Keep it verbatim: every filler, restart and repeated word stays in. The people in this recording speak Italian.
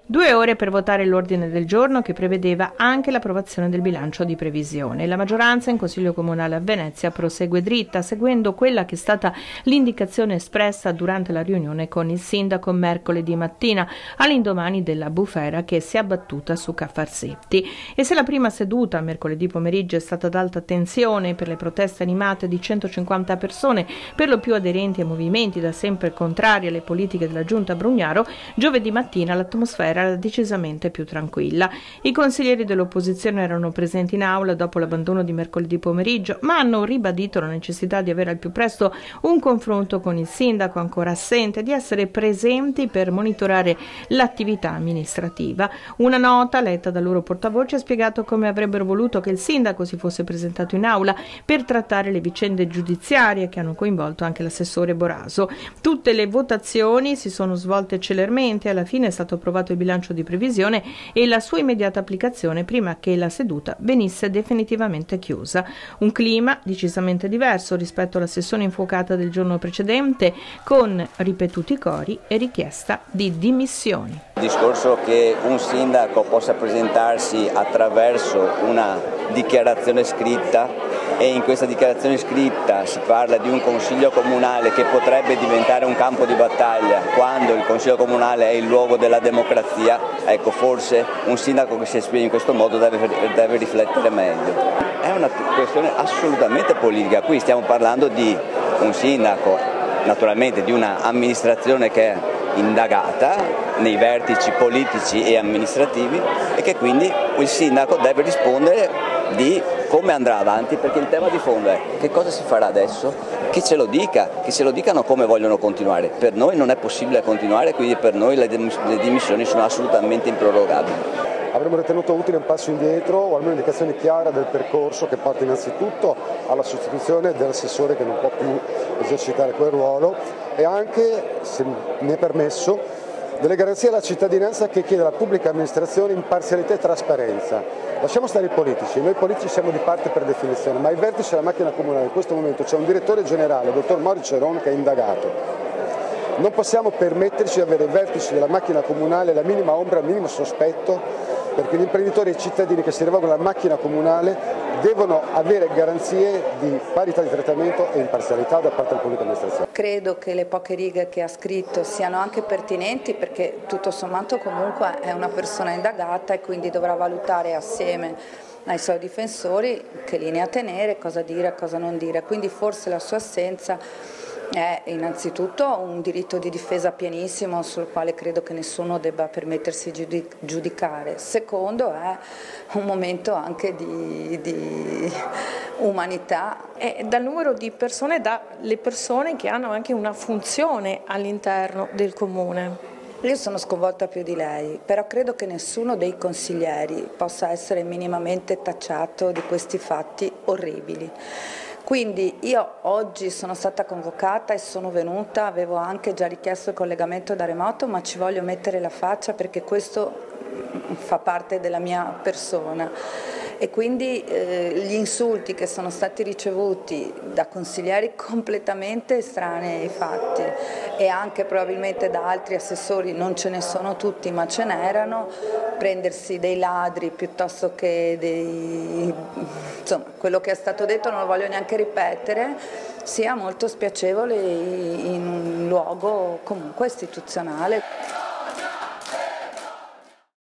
Due ore per votare l'ordine del giorno che prevedeva anche l'approvazione del bilancio di previsione. La maggioranza in Consiglio Comunale a Venezia prosegue dritta, seguendo quella che è stata l'indicazione espressa durante la riunione con il sindaco mercoledì mattina, all'indomani della bufera che si è abbattuta su Ca' Farsetti. E se la prima seduta, mercoledì pomeriggio, è stata ad alta tensione per le proteste animate di centocinquanta persone, per lo più aderenti ai movimenti da sempre contrari alle politiche della giunta Brugnaro, giovedì mattina l'atmosfera era decisamente più tranquilla. I consiglieri dell'opposizione erano presenti in aula dopo l'abbandono di mercoledì pomeriggio, ma hanno ribadito la necessità di avere al più presto un confronto con il sindaco ancora assente, di essere presenti per monitorare l'attività amministrativa. Una nota letta dal loro portavoce ha spiegato come avrebbero voluto che il sindaco si fosse presentato in aula per trattare le vicende giudiziarie che hanno coinvolto anche l'assessore Boraso. Tutte le votazioni si sono svolte celermente, alla fine è stato approvato il bilancio di previsione e la sua immediata applicazione prima che la seduta venisse definitivamente chiusa. Un clima decisamente diverso rispetto alla sessione infuocata del giorno precedente, con ripetuti cori e richiesta di dimissioni. Il discorso che un sindaco possa presentarsi attraverso una dichiarazione scritta, e in questa dichiarazione scritta si parla di un consiglio comunale che potrebbe diventare un campo di battaglia quando il consiglio comunale è il luogo della democrazia, ecco, forse un sindaco che si esprime in questo modo deve, deve riflettere meglio. È una questione assolutamente politica, qui stiamo parlando di un sindaco, naturalmente di una amministrazione che è indagata nei vertici politici e amministrativi e che quindi il sindaco deve rispondere di come andrà avanti, perché il tema di fondo è che cosa si farà adesso, che ce lo dica, che ce lo dicano come vogliono continuare. Per noi non è possibile continuare, quindi per noi le dimissioni sono assolutamente improrogabili. Avremmo ritenuto utile un passo indietro o almeno un'indicazione chiara del percorso che porta innanzitutto alla sostituzione dell'assessore che non può più esercitare quel ruolo e anche, se ne è permesso, delle garanzie alla cittadinanza che chiede alla pubblica amministrazione imparzialità e trasparenza. Lasciamo stare i politici, noi politici siamo di parte per definizione, ma ai vertici della macchina comunale in questo momento c'è un direttore generale, il dottor Mori Ceron, che è indagato. Non possiamo permetterci di avere ai vertici della macchina comunale la minima ombra, il minimo sospetto, perché gli imprenditori e i cittadini che si rivolgono alla macchina comunale devono avere garanzie di parità di trattamento e imparzialità da parte della pubblica amministrazione. Credo che le poche righe che ha scritto siano anche pertinenti, perché tutto sommato comunque è una persona indagata e quindi dovrà valutare assieme ai suoi difensori che linea tenere, cosa dire e cosa non dire, quindi forse la sua assenza è innanzitutto un diritto di difesa pienissimo sul quale credo che nessuno debba permettersi di giudicare. Secondo è un momento anche di, di umanità. E dal numero di persone, dalle persone che hanno anche una funzione all'interno del comune. Io sono sconvolta più di lei, però credo che nessuno dei consiglieri possa essere minimamente tacciato di questi fatti orribili. Quindi io oggi sono stata convocata e sono venuta, avevo anche già richiesto il collegamento da remoto, ma ci voglio mettere la faccia perché questo fa parte della mia persona. E quindi eh, gli insulti che sono stati ricevuti da consiglieri completamente estranei ai fatti e anche probabilmente da altri assessori, non ce ne sono tutti ma ce n'erano, prendersi dei ladri piuttosto che dei... insomma quello che è stato detto non lo voglio neanche ripetere, sia molto spiacevole in un luogo comunque istituzionale.